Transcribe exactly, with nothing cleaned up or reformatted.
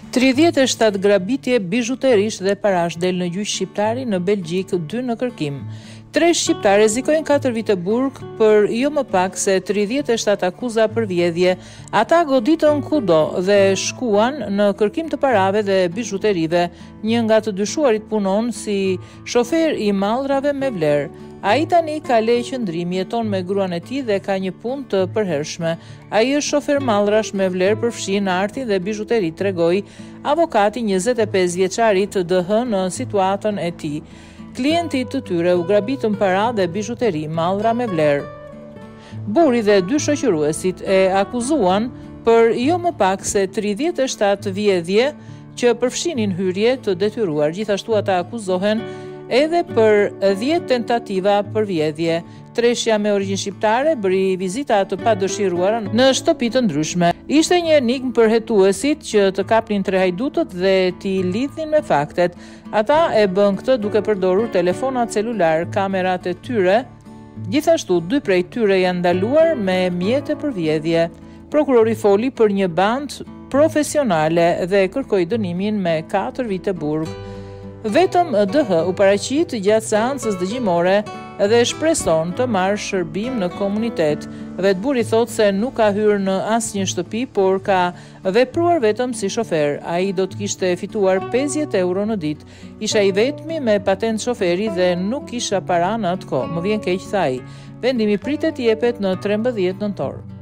tridhjetë e shtatë grabitje bijuterish dhe parash del në gjyq shqiptari në Belgjik, dy në kërkim. Tre shqiptarë rrezikojnë katër vite burg për jo më pak se tridhjetë e shtatë akuza për vjedhje. Ata goditën kudo dhe shkuan në kërkim të parave dhe bijuterive. Një nga të dyshuarit punon si shofer i mallrave me vlerë. Ai tani ka lejë qëndrimi, jeton me gruan e tij dhe ka një punë të përhershme. Ai është shofer mallrash me vlerë, përfshin artin dhe bijuteri, tregoi avokati njëzet e pesë vjeçarit të D H në situatën e tij. Klientit të tyre u grabitën para dhe bijuteri, mallra me vlerë. Burri dhe dy shoqëruesit e akuzuan për jo më pak se tridhjetë e shtatë vjedhje që përfshinin hyrje të detyruar. Gjithashtu ata akuzohen edhe për dhjetë tentativa për vjedhje. Treshja me origjinë shqiptare bëri vizita të padëshiruara në shtëpi të ndryshme. Ishte një enigmë për hetuesit që të kapnin tre hajdutët dhe t'i lidhin me faktet. Ata e bën këtë duke përdorur telefona celular, kamerat e tyre. Gjithashtu, dy prej tyre janë ndaluar me mjete për vjedhje. Prokurori foli për një bandë profesionale dhe kërkoi dënimin me katër vite burg. Vetëm D H u paraqit gjatë seancës dëgjimore dhe shpreson të marrë shërbim në komunitet. Vetburi thotë se nuk ka hyrë në asnjë shtëpi, por ka vepruar vetëm si shofer. Ai do të kishte fituar pesëdhjetë euro në ditë. Isha i vetmi me patent shoferi dhe nuk kisha para në atë kohë. Më vjen keq, tha ai. Vendimi pritet i jepet në trembëdhjetë nëntor.